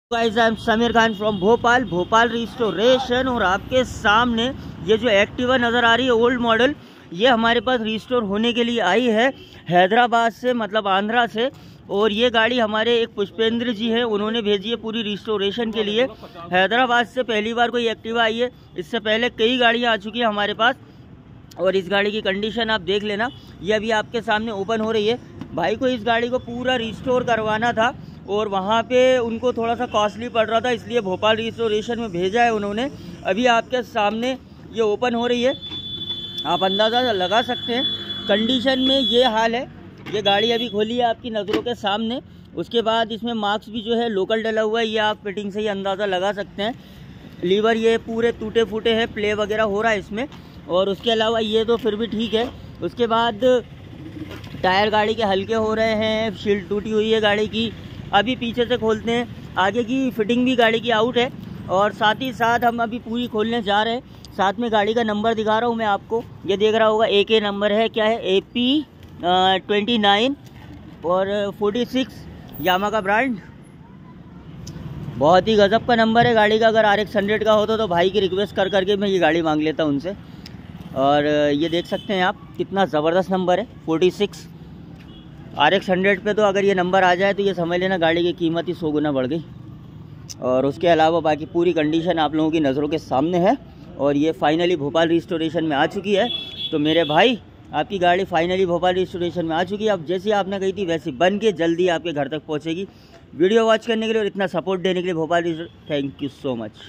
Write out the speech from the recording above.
Guys I am Sameer Khan from Bhopal restoration. और आपके सामने ये जो एक्टिवा नज़र आ रही है ओल्ड मॉडल, ये हमारे पास रिस्टोर होने के लिए आई है हैदराबाद से, मतलब आंध्रा से। और ये गाड़ी हमारे एक पुष्पेंद्र जी है, उन्होंने भेजी है पूरी रिस्टोरेशन के लिए। हैदराबाद से पहली बार कोई एक्टिवा आई है, इससे पहले कई गाड़ियाँ आ चुकी हैं हमारे पास। और इस गाड़ी की कंडीशन आप देख लेना, ये अभी आपके सामने ओपन हो रही है। भाई को इस गाड़ी को पूरा रिस्टोर करवाना था और वहाँ पे उनको थोड़ा सा कॉस्टली पड़ रहा था, इसलिए भोपाल रिस्टोरेशन में भेजा है उन्होंने। अभी आपके सामने ये ओपन हो रही है, आप अंदाज़ा लगा सकते हैं कंडीशन में ये हाल है। ये गाड़ी अभी खोली है आपकी नज़रों के सामने। उसके बाद इसमें मार्क्स भी जो है लोकल डला हुआ है, ये आप फिटिंग से ही अंदाज़ा लगा सकते हैं। लीवर ये पूरे टूटे फूटे हैं, प्ले वगैरह हो रहा है इसमें। और उसके अलावा ये तो फिर भी ठीक है। उसके बाद टायर गाड़ी के हल्के हो रहे हैं, शील्ड टूटी हुई है गाड़ी की। अभी पीछे से खोलते हैं, आगे की फिटिंग भी गाड़ी की आउट है। और साथ ही साथ हम अभी पूरी खोलने जा रहे हैं। साथ में गाड़ी का नंबर दिखा रहा हूँ मैं आपको, ये देख रहा होगा AK नंबर है, क्या है AP 29 और 46 यामा का ब्रांड। बहुत ही गजब का नंबर है गाड़ी का। अगर RX 100 का होता तो भाई की रिक्वेस्ट कर करके मैं ये गाड़ी मांग लेता उनसे। और ये देख सकते हैं आप कितना ज़बरदस्त नंबर है 46। RX 100 पे तो अगर ये नंबर आ जाए तो ये समझ लेना गाड़ी की कीमत ही 100 गुना बढ़ गई। और उसके अलावा बाकी पूरी कंडीशन आप लोगों की नज़रों के सामने है। और ये फाइनली भोपाल रिस्टोरेशन में आ चुकी है। तो मेरे भाई, आपकी गाड़ी फाइनली भोपाल रिस्टोरेशन में आ चुकी है। अब जैसी आपने कही थी वैसी बन के जल्दी आपके घर तक पहुँचेगी। वीडियो वॉच करने के लिए और इतना सपोर्ट देने के लिए Bhopal restoration, thank you so much.